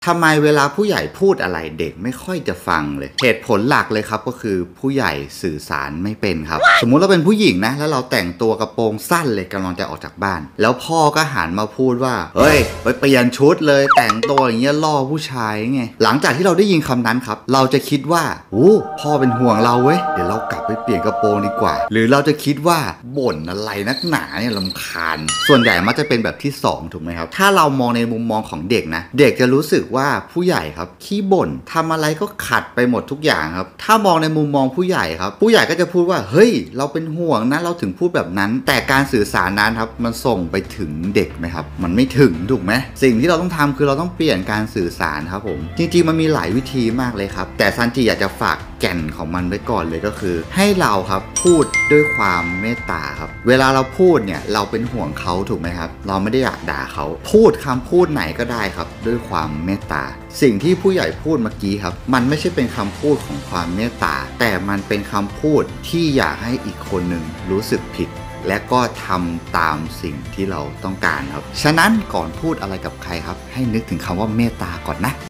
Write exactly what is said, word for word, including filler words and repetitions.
ทำไมเวลาผู้ใหญ่พูดอะไรเด็กไม่ค่อยจะฟังเลยเหตุผลหลักเลยครับก็คือผู้ใหญ่สื่อสารไม่เป็นครับสมมุติเราเป็นผู้หญิงนะแล้วเราแต่งตัวกระโปรงสั้นเลยกำลังจะออกจากบ้านแล้วพ่อก็หันมาพูดว่าเฮ้ยไปเปลี่ยนชุดเลยแต่งตัวอย่างเงี้ยล่อผู้ชายไงหลังจากที่เราได้ยินคำนั้นครับเราจะคิดว่าโอ้พ่อเป็นห่วงเราเว้ยเดี๋ยวเรากลับไปเปลี่ยนกระโปรงดีกว่าหรือเราจะคิดว่าบ่นอะไรนักหนาเนี่ยรำคาญส่วนใหญ่มักจะเป็นแบบที่สองถูกไหมครับถ้าเรามองในมุมมองของเด็กนะเด็กจะรู้สึกว่าผู้ใหญ่ครับขี้บ่นทำอะไรก็ขัดไปหมดทุกอย่างครับถ้ามองในมุมมองผู้ใหญ่ครับผู้ใหญ่ก็จะพูดว่าเฮ้ยเราเป็นห่วงนะเราถึงพูดแบบนั้นแต่การสื่อสารนั้นครับมันส่งไปถึงเด็กไหมครับมันไม่ถึงถูกไหมสิ่งที่เราต้องทำคือเราต้องเปลี่ยนการสื่อสารครับผมจริงๆมันมีหลายวิธีมากเลยครับแต่ซันจิอยากจะฝากแก่นของมันไว้ก่อนเลยก็คือให้เราครับพูดด้วยความเมตตาครับเวลาเราพูดเนี่ยเราเป็นห่วงเขาถูกไหมครับเราไม่ได้อยากด่าเขาพูดคำพูดไหนก็ได้ครับด้วยความเมตตาสิ่งที่ผู้ใหญ่พูดเมื่อกี้ครับมันไม่ใช่เป็นคำพูดของความเมตตาแต่มันเป็นคำพูดที่อยากให้อีกคนหนึ่งรู้สึกผิดและก็ทำตามสิ่งที่เราต้องการครับฉะนั้นก่อนพูดอะไรกับใครครับให้นึกถึงคำว่าเมตตาก่อนนะ